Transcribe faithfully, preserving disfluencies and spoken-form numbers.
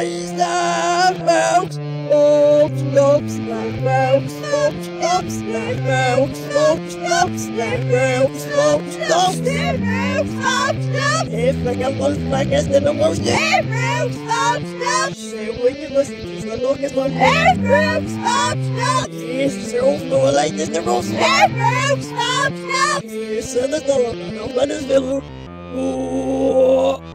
snap, bounce, stop, stop, snap, bounce, stop, stop, snap, bounce, stop, stop, snap, bounce, stop, stop, snap, bounce, stop, stop. If I can bounce back as the most, snap, bounce, stop, stop. Say when you listen to the longest one, snap, bounce, stop, stop. Yes, so no like this, the roll, snap, bounce, stop, stop. Yes, and the door, no one is below.